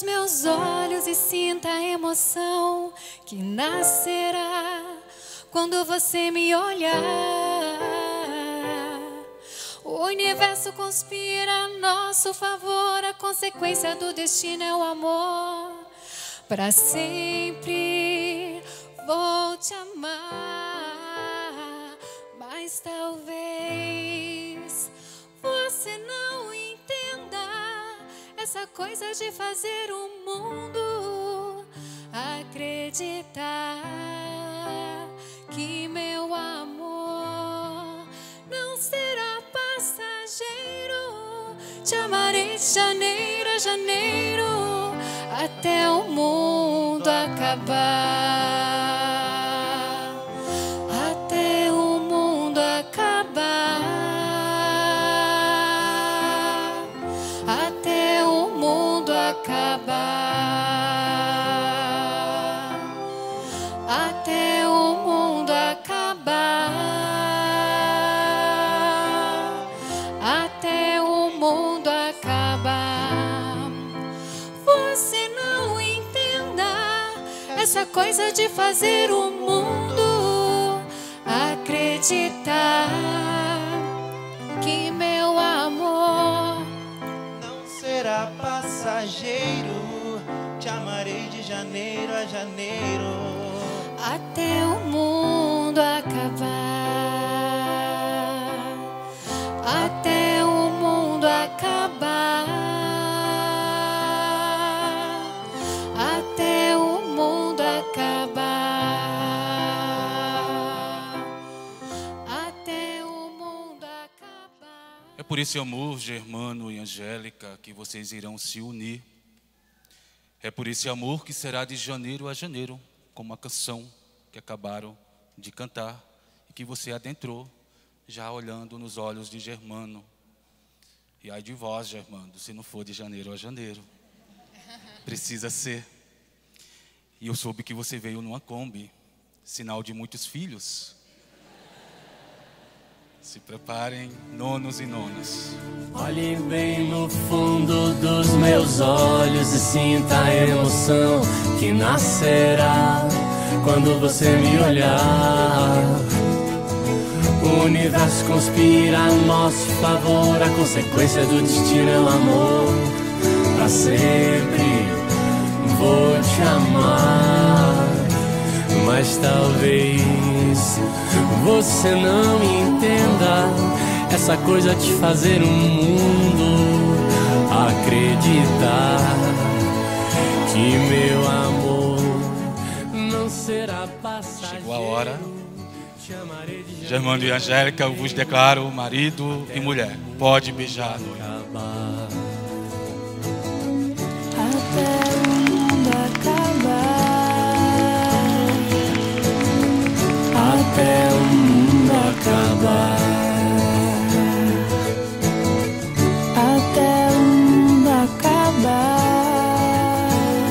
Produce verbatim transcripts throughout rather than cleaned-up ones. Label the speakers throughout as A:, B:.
A: meus olhos e sinta a emoção que nascerá quando você me olhar. O universo conspira a nosso favor, a consequência do destino é o amor. Pra sempre vou te amar, mas talvez você não entenda essa coisa de fazer o mundo acreditar que meu amor não será passageiro. Te amarei de janeiro a janeiro, até o mundo acabar, até o mundo acabar, até o mundo acabar, até o mundo acabar, até o mundo acabar. Você não entenda essa coisa de fazer o mundo acreditar que meu amor
B: não será passageiro. Te amarei de janeiro a janeiro,
A: até o mundo acabar, até o mundo acabar, até o mundo acabar, até o mundo acabar.
C: É por esse amor, Germano e Angélica, que vocês irão se unir. É por esse amor que será de janeiro a janeiro, como a canção que acabaram de cantar e que você adentrou, já olhando nos olhos de Germano. E ai de vós, Germano, se não for de janeiro a janeiro. Precisa ser. E eu soube que você veio numa Kombi, sinal de muitos filhos. Se preparem, nonos e nonas.
D: Olhe bem no fundo dos meus olhos e sinta a emoção que nascerá quando você me olhar. O universo conspira a nosso favor, a consequência do destino é o amor. Pra sempre vou te amar, mas talvez você não entenda essa coisa de fazer o mundo acreditar que meu amor não será passageiro.
C: Chegou a hora. Germano e Angélica, eu vos declaro marido e mulher. Pode beijar a noiva.
A: Até o mundo acabar,
D: até o mundo acabar,
A: até o mundo acabar,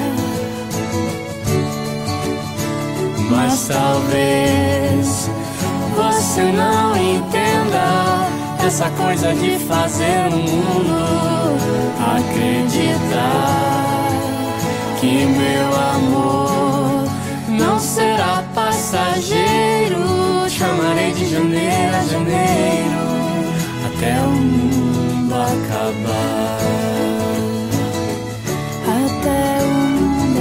D: mas talvez você não entenda essa coisa de fazer o mundo acreditar que meu amor não será passageiro. Te amarei de janeiro a janeiro, até o mundo acabar,
A: até o mundo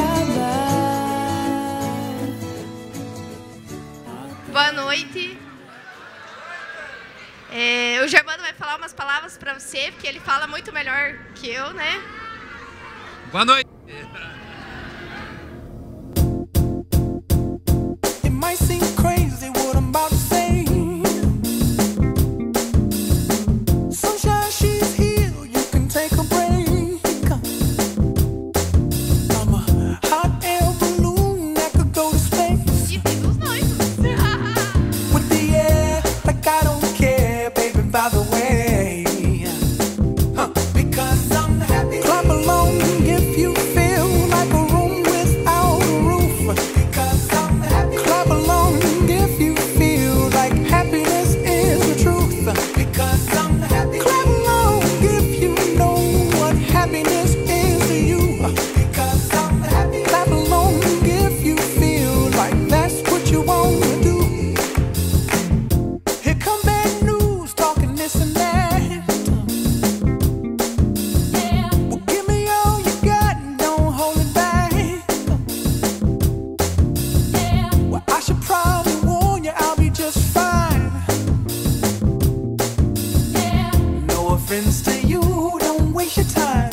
A: acabar.
E: Boa noite. É, o Germano vai falar umas palavras para você, porque ele fala muito melhor que eu, né?
F: Boa noite.
G: It might seem crazy what I'm about to say. Sunshine, she's here, you can take a break. I'm a hot air balloon that could go to space.
E: E tem dos noivos.
G: With the air, like I don't care, baby, by the way. Huh. Because I'm happy. Clap along if you feel like a room without a roof. Because I'm happy. Clap along friends to you. Don't waste your time.